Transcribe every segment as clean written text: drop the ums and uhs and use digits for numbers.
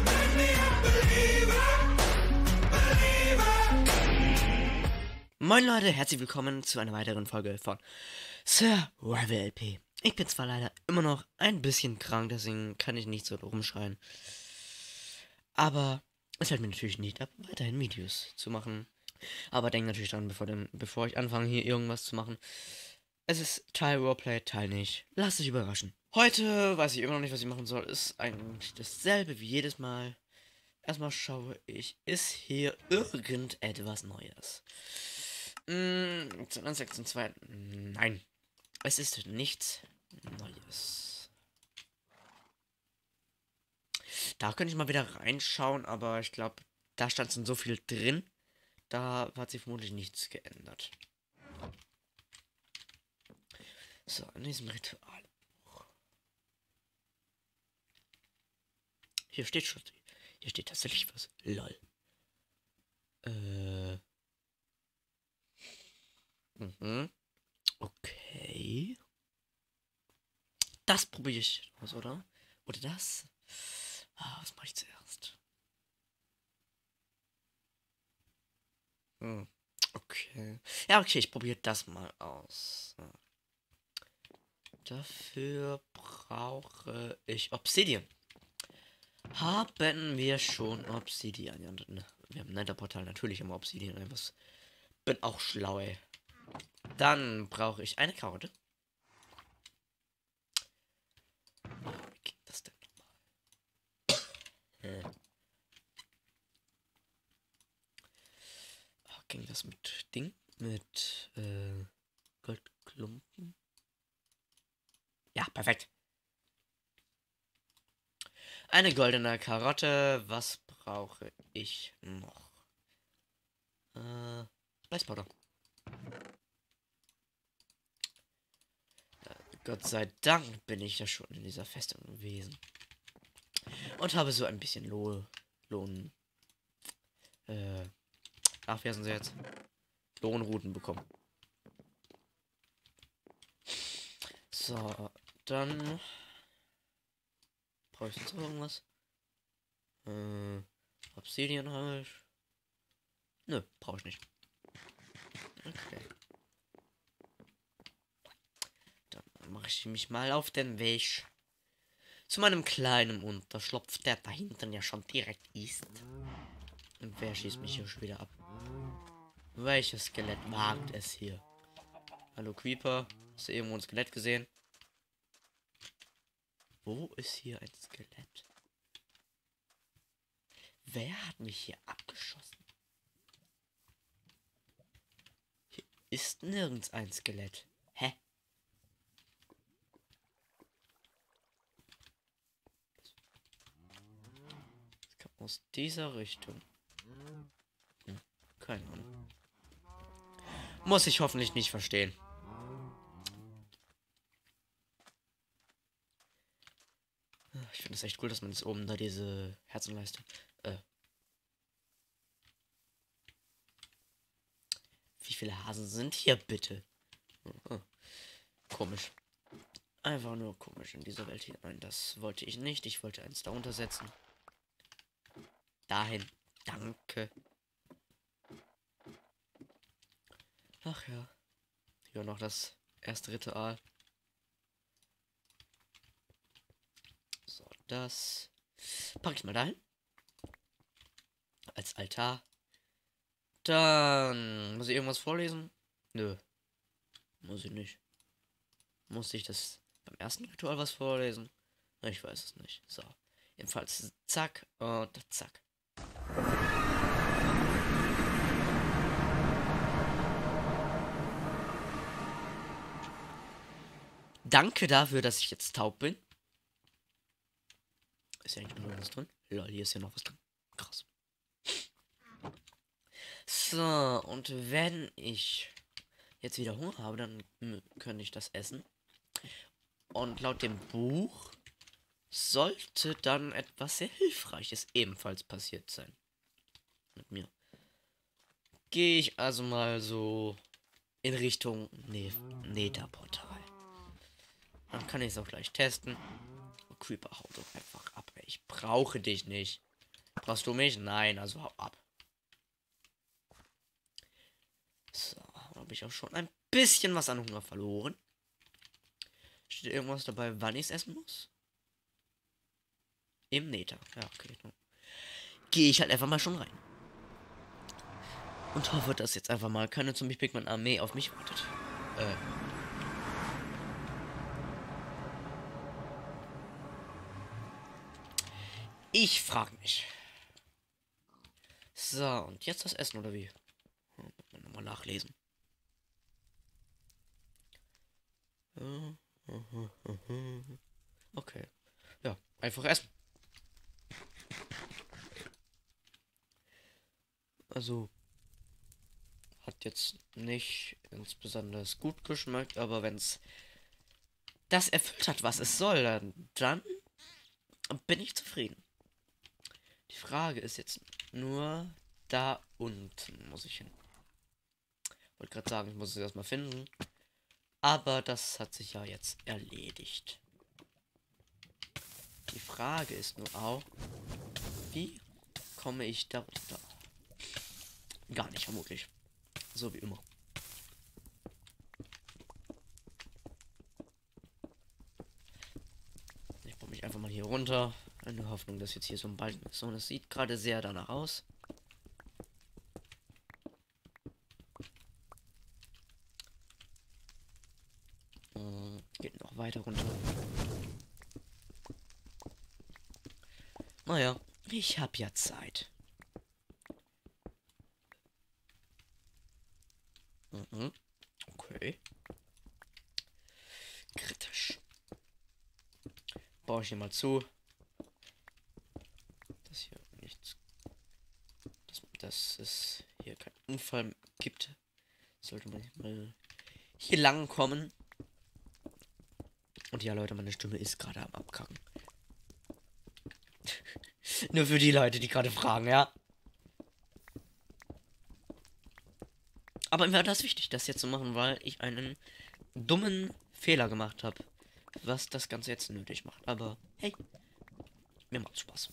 Moin Leute, herzlich willkommen zu einer weiteren Folge von Survival LP. Ich bin zwar leider immer noch ein bisschen krank, deswegen kann ich nicht so rumschreien. Aber es hält mir natürlich nicht ab, weiterhin Videos zu machen. Aber denkt natürlich dran, bevor ich anfange, hier irgendwas zu machen. Es ist Teil Roleplay, Teil nicht. Lasst euch überraschen. Heute weiß ich immer noch nicht, was ich machen soll. Ist eigentlich dasselbe wie jedes Mal. Erstmal schaue ich, ist hier irgendetwas Neues? Zum 6.2. Nein. Es ist nichts Neues. Da könnte ich mal wieder reinschauen, aber ich glaube, da stand schon so viel drin. Da hat sich vermutlich nichts geändert. So, in diesem Ritual. Hier steht schon. Hier steht tatsächlich was. Lol. Okay. Das probiere ich aus, oder? Oder das? Was mache ich zuerst? Okay. Ja, okay, ich probiere das mal aus. Dafür brauche ich Obsidian. Haben wir schon Obsidian? Ja, wir haben ein Netherportal, natürlich immer Obsidian. Einfach. Bin auch schlau, ey. Dann brauche ich eine Karotte. Wie geht das denn nochmal? Ging das mit Ding? Mit Goldklumpen? Ja, perfekt. Eine goldene Karotte. Was brauche ich noch? Blaze-Powder. Gott sei Dank bin ich ja schon in dieser Festung gewesen. Und habe so ein bisschen Lohn. Ach, wer sind sie jetzt? Lohnrouten bekommen. So, dann brauche ich jetzt irgendwas. Obsidian halt. Nö, brauche ich nicht. Okay. Dann mache ich mich mal auf den Weg zu meinem kleinen Unterschlupf, der da hinten ja schon direkt ist. Und wer schießt mich hier schon wieder ab? Welches Skelett wagt es hier? Hallo Creeper, hast du irgendwo ein Skelett gesehen? Wo ist hier ein Skelett? Wer hat mich hier abgeschossen? Hier ist nirgends ein Skelett. Hä? Das kommt aus dieser Richtung. Keine Ahnung. Muss ich hoffentlich nicht verstehen. Ich finde es echt cool, dass man jetzt oben da diese Herzenleiste. Wie viele Hasen sind hier bitte? Komisch. Einfach nur komisch in dieser Welt hinein. Das wollte ich nicht. Ich wollte eins da untersetzen. Dahin. Danke. Ach ja. Hier noch das erste Ritual. So, das packe ich mal dahin. Als Altar. Dann muss ich irgendwas vorlesen? Nö. Muss ich nicht. Muss ich das beim ersten Ritual was vorlesen? Ich weiß es nicht. So. Jedenfalls zack und zack. Danke dafür, dass ich jetzt taub bin. Ist ja eigentlich noch was drin? Lol, hier ist ja noch was drin. Krass. So, und wenn ich jetzt wieder Hunger habe, dann könnte ich das essen. Und laut dem Buch sollte dann etwas sehr Hilfreiches ebenfalls passiert sein. Mit mir. Gehe ich also mal so in Richtung Netherportal. Dann kann ich es auch gleich testen. Creeper, hau doch einfach ab. Ich brauche dich nicht. Machst du mich? Nein, also hau ab. So, habe ich auch schon ein bisschen was an Hunger verloren. Steht irgendwas dabei, wann ich es essen muss? Im Nether. Ja, okay. Gehe ich halt einfach mal schon rein. Und hoffe, dass jetzt einfach mal keine Zombie-Pigman-Armee auf mich wartet. Ich frage mich. So, und jetzt das Essen, oder wie? Nochmal nachlesen. Okay. Ja, einfach essen. Also, hat jetzt nicht insbesondere gut geschmeckt, aber wenn es das erfüllt hat, was es soll, dann bin ich zufrieden. Die Frage ist jetzt nur, da unten muss ich hin. Wollte gerade sagen, ich muss es erstmal finden. Aber das hat sich ja jetzt erledigt. Die Frage ist nur auch, wie komme ich da runter? Gar nicht, vermutlich. So wie immer. Ich baue mich einfach mal hier runter. In der Hoffnung, dass jetzt hier so ein Balken ist. Und es sieht gerade sehr danach aus. Geht noch weiter runter. Naja, ich habe ja Zeit. Okay. Kritisch. Baue ich hier mal zu. Dass hier nichts. Dass es hier keinen Unfall gibt. Sollte man mal hier lang kommen. Und ja, Leute, meine Stimme ist gerade am Abkacken. Nur für die Leute, die gerade fragen, ja. Aber mir war das wichtig, das jetzt zu machen, weil ich einen dummen Fehler gemacht habe. Was das Ganze jetzt nötig macht. Aber hey, mir macht's Spaß.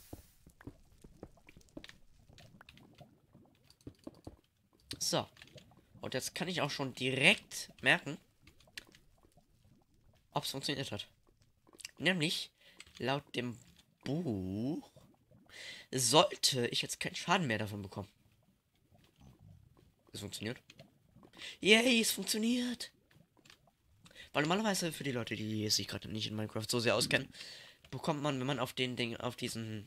So. Und jetzt kann ich auch schon direkt merken, ob es funktioniert hat. Nämlich, laut dem Buch sollte ich jetzt keinen Schaden mehr davon bekommen. Es funktioniert. Yay, es funktioniert. Weil normalerweise für die Leute, die sich gerade nicht in Minecraft so sehr auskennen, bekommt man, wenn man auf den Ding, auf diesen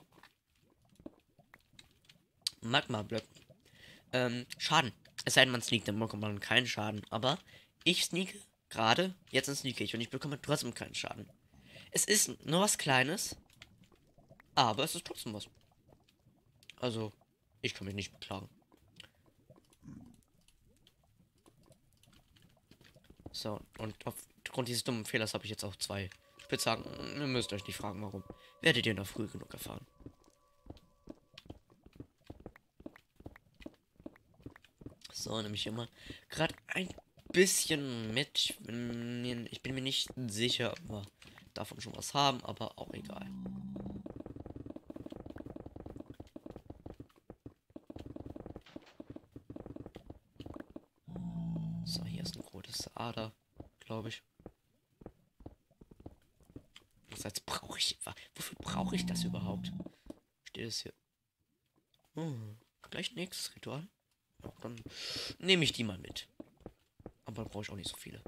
Magma-Blöcken Schaden. Es sei denn, man sneakt, dann bekommt man keinen Schaden. Aber ich sneake gerade, jetzt sneake ich und ich bekomme trotzdem keinen Schaden. Es ist nur was Kleines, aber es ist trotzdem was. Also, ich kann mich nicht beklagen. So, und aufgrund dieses dummen Fehlers habe ich jetzt auch 2 Spitzhacken. Ihr müsst euch nicht fragen, warum. Werdet ihr noch früh genug erfahren. So, nehme ich immer gerade ein bisschen mit. Ich bin mir nicht sicher, ob wir davon schon was haben, aber auch egal. So, hier ist ein rotes Ader, glaube ich. Andererseits brauche ich. Wofür brauche ich das überhaupt? Steht es hier? Gleich nächstes Ritual. Ja, dann nehme ich die mal mit. Aber brauche ich auch nicht so viele.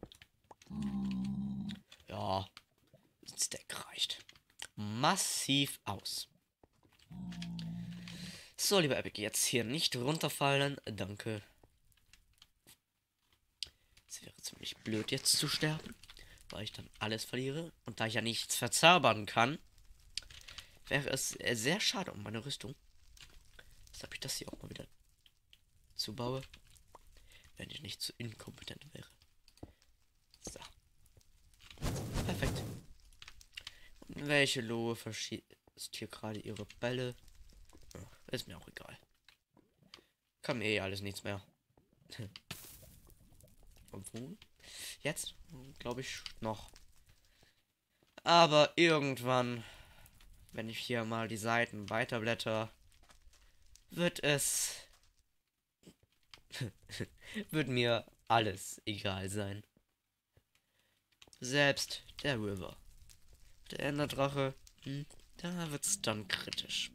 Ja, ein Stack reicht massiv aus. So, lieber Epic, jetzt hier nicht runterfallen. Danke. Es wäre ziemlich blöd, jetzt zu sterben, weil ich dann alles verliere. Und da ich ja nichts verzaubern kann, wäre es sehr schade um meine Rüstung. Weshalb ich das hier auch mal wieder zubaue, wenn ich nicht zu inkompetent wäre. So. Perfekt. Und welche Lohe verschießt hier gerade ihre Bälle? Ja, ist mir auch egal. Kann mir eh alles nichts mehr. Obwohl, jetzt glaube ich noch. Aber irgendwann, wenn ich hier mal die Seiten weiterblätter, wird es wird mir alles egal sein. Selbst der River. Der Enderdrache, da wird's dann kritisch.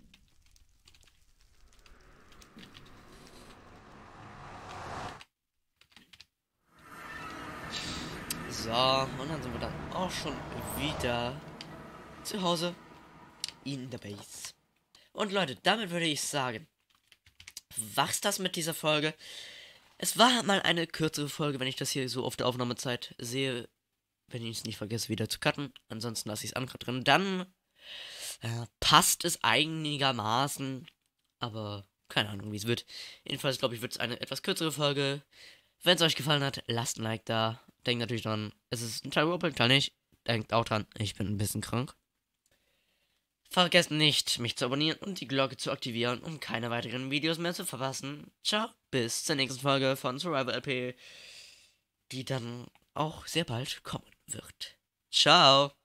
So, und dann sind wir dann auch schon wieder zu Hause in der Base. Und Leute, damit würde ich sagen, war's das mit dieser Folge. Es war mal eine kürzere Folge, wenn ich das hier so auf der Aufnahmezeit sehe. Wenn ich es nicht vergesse, wieder zu cutten. Ansonsten lasse ich es Anker drin. Dann passt es einigermaßen. Aber keine Ahnung, wie es wird. Jedenfalls, glaube ich, wird es eine etwas kürzere Folge. Wenn es euch gefallen hat, lasst ein Like da. Denkt natürlich dran, es ist ein Teil Roleplay, kann ich. Denkt auch dran, ich bin ein bisschen krank. Vergesst nicht, mich zu abonnieren und die Glocke zu aktivieren, um keine weiteren Videos mehr zu verpassen. Ciao, bis zur nächsten Folge von Survival LP, die dann auch sehr bald kommen wird. Ciao.